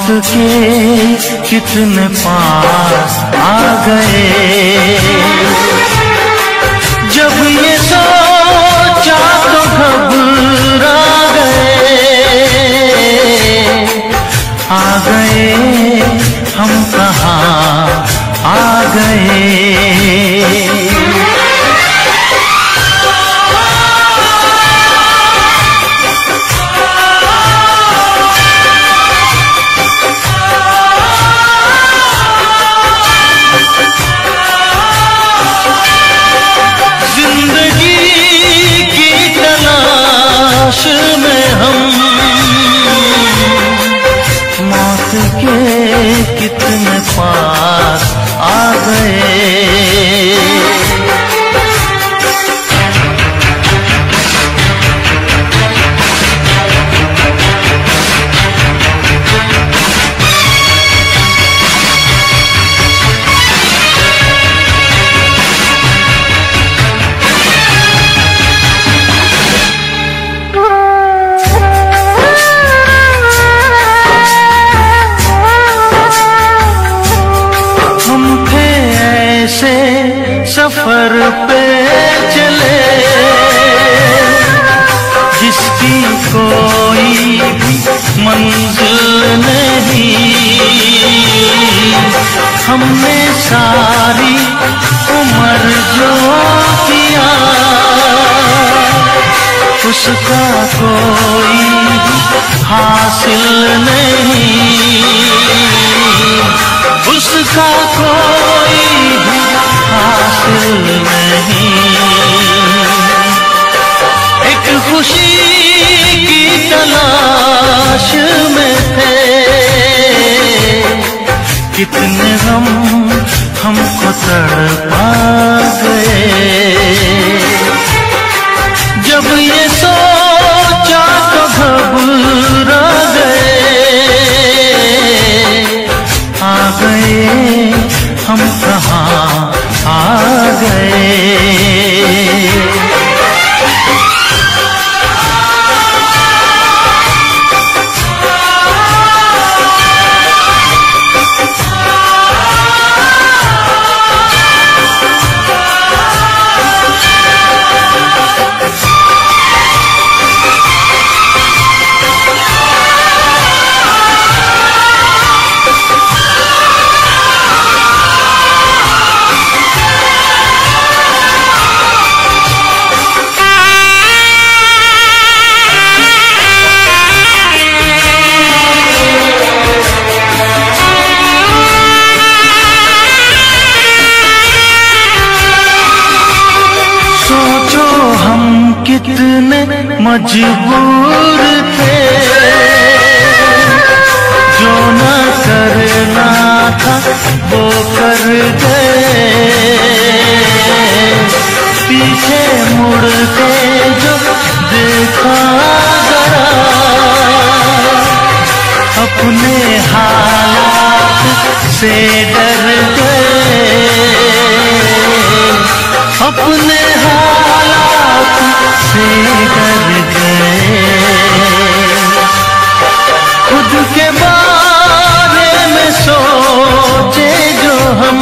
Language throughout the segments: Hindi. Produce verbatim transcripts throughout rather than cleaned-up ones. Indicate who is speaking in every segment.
Speaker 1: मौत के कितने पास आ गए। जब ये सोचा तो घबरा गए। आ गए हम कहाँ आ गए। में हम मौत के कितने पास आ गए। सफर पे चले जिसकी कोई भी मंजिल नहीं। हमने सारी उम्र जो किया उसका कोई हासिल नहीं। उसका कोई हासिल नहीं। एक खुशी की तलाश में थे। कितने गम हमको तड़पा गए। जब ये सोचा तो घबरा गए। आ गए हम कहाँ आ गए। कितने मजबूर थे। जो न करना था वो कर गए। पीछे मुड़ के जो देखा जरा अपने हालात से डर गए। अपने हालात से डर गए। खुद के बारे में सोचे जो हम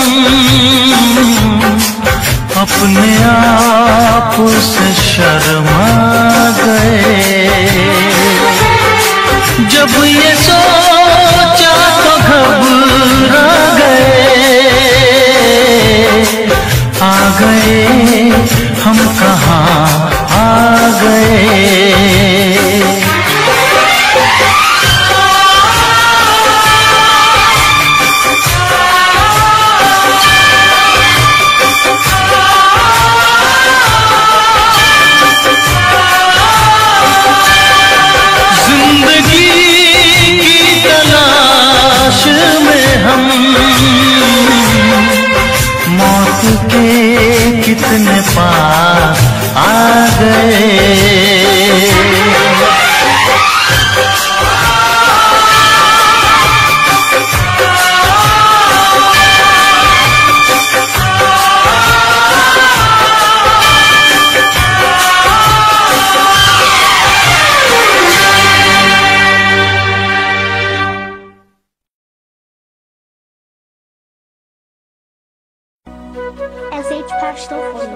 Speaker 1: अपने आप से शर्मा गए। जब ये सोचा तो घबरा गए। आ गए हम कहाँ आ गए। जिंदगी की तलाश में हम मौत के कितने
Speaker 2: Stoff on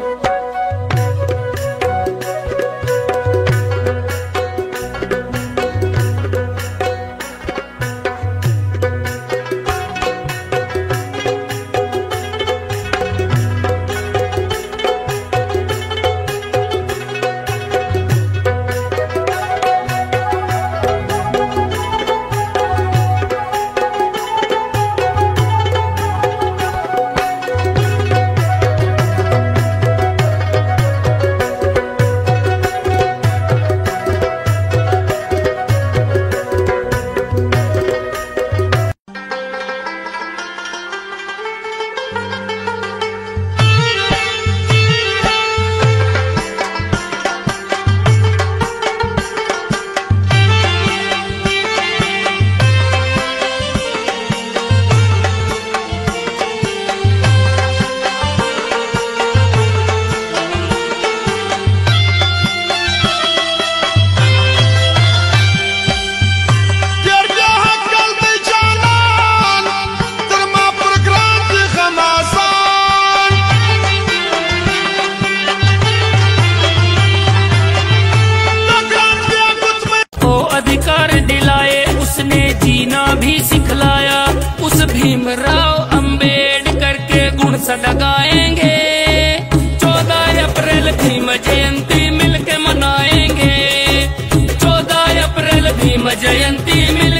Speaker 3: भी सिखलाया, उस भीमराव अंबेडकर के गुण सदा गाएंगे। चौदह अप्रैल भीम जयंती मिलके मनाएंगे। चौदह अप्रैल भीम जयंती मिल